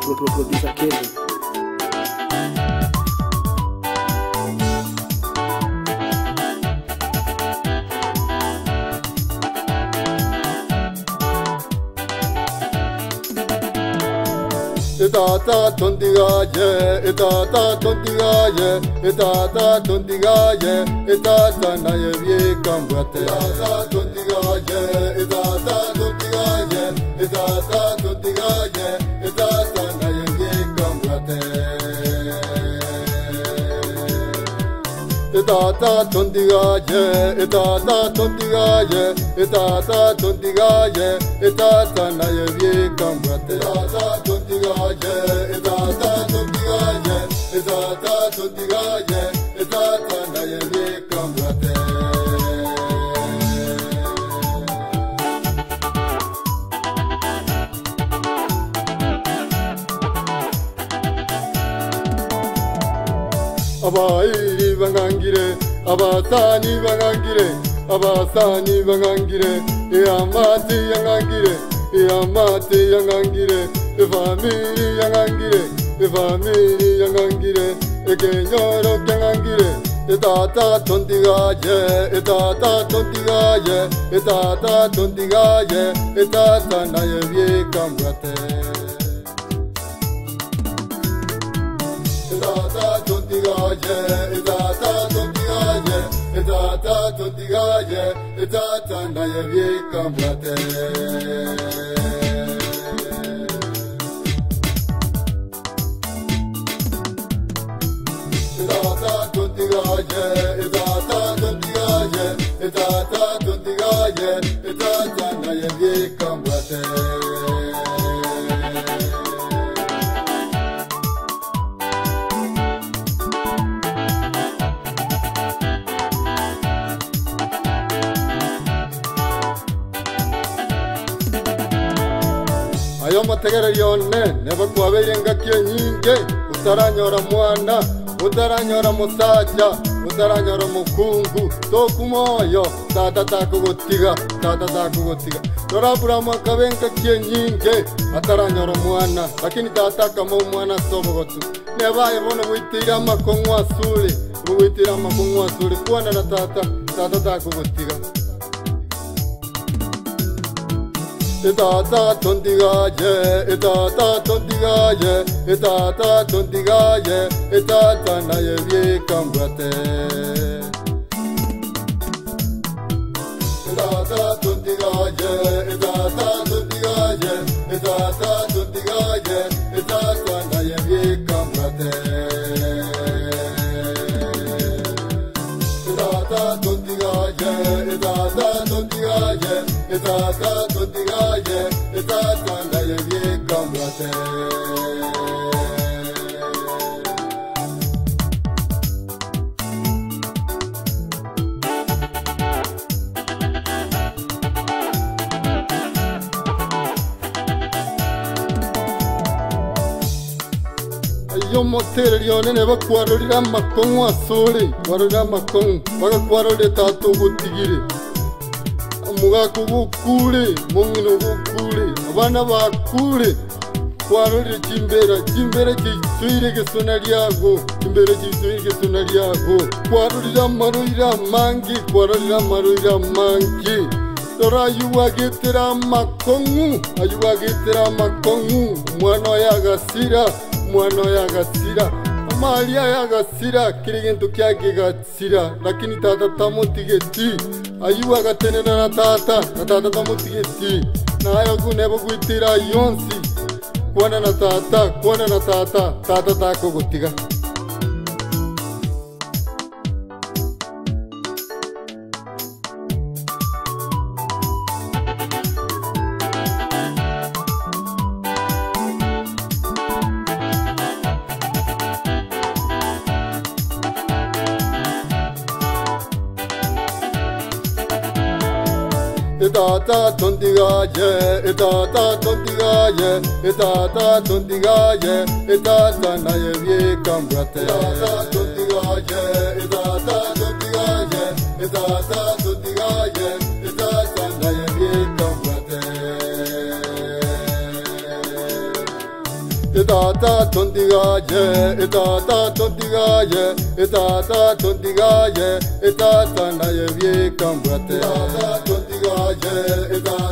producer Kelly. Etata tondigaye, etata tondigaye, etata tondigaye, etata na yevi kambate. Etata tondigaye, etata tondigaye, etata tondigaye, etata na yevi kambate. Etata tondigaye, etata tondigaye, etata tondigaye, etata na yevi kambate. Etata tondigaye, etata tondigaye, etata tondigaye, etata na yevi kambate. Abai bangangire, abasani bangangire, abasani bangangire, amati yangangire, amati yangangire, family yangangire, family yangangire, kenyoro yangangire, etata tondigaye, etata tondigaye, etata tondigaye, etata na yevi kambate. Etata tondigaye, etata tondigaye, etata tondigaye, etata na yevi kambate. Etata tondigaye, etata tondigaye, etata tondigaye, etata na yevi kambate. Ayo mategera yone neba kwaberenga kyenyinge utaranyora mwana utaranyora musaja utaranyora mukungu tokumoyo tata takugotiga torabura makabenga kyenyinge ataranyora mwana lakini tata kama mwana sobogotu nebaye bono witira makongwa sule kuona na tata takugotiga. Etata tondigaye, etata tondigaye, etata tondigaye, etata na yevi kambate. Etata tondigaye, etata tondigaye, etata tondigaye, etata na yevi kambate. Etata tondigaye, etata tondigaye, etata tondigaye, etata na yevi kambate. Ayo motere lyone neba kwarorira makongo asole, kwarorira makongo, baga kwarorira tato gutigire. Mugako gukure, mungino gukure, abana bakure. Kwarorira chimbera chisuire gesona lyago, chimbera chisuire gesona lyago. Kwarorira maroira mangi. Tora ayuwagetera makongo, mwana yagasira. Amalia yagasira, kirigentu kyake gatsira, lakini tata tamutigeti. Ayuwa gatenena na tata tamutigeti. Na ayo kunebo kuitira yonsi. Kuona na tata tako gotiga. Etata tondigaye, etata tondigaye, etata tondigaye, etata na yevi kambate. Etata tondigaye, etata tondigaye, etata tondigaye, etata na yevi kambate. etata tondigaye, etata tondigaye, etata tondigaye, etata na ye kambate, etata tondigaye, etata